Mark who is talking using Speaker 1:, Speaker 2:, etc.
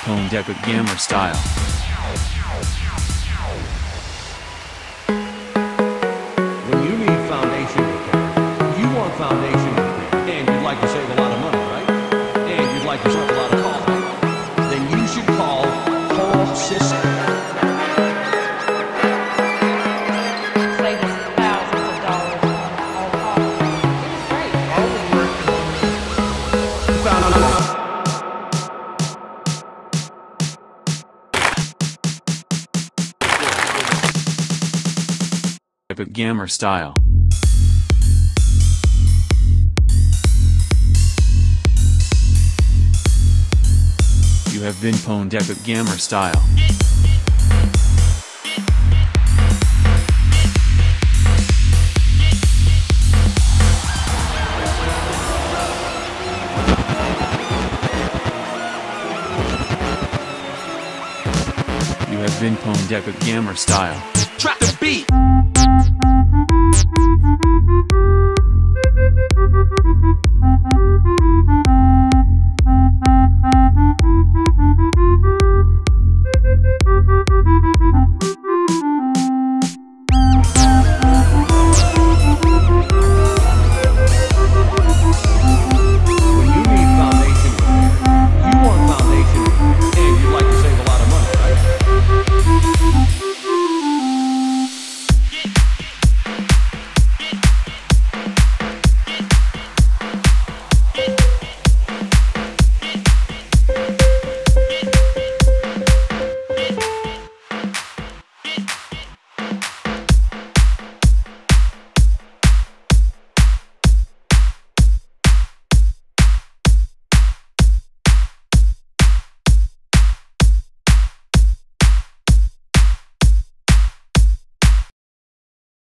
Speaker 1: pwned Epic Gamer Style.
Speaker 2: When you need foundation repair, you want foundation repair, and you'd like to save a lot of money, right? And you'd like to save a lot of calls, right? Then you should call Whole System.
Speaker 3: Save us thousands of dollars on all costs. It was great.
Speaker 2: Found out.
Speaker 1: Epic Gamer Style. You have been pwned Epic Gamer Style. You have been pwned Epic Gamer Style.
Speaker 2: Track the beat.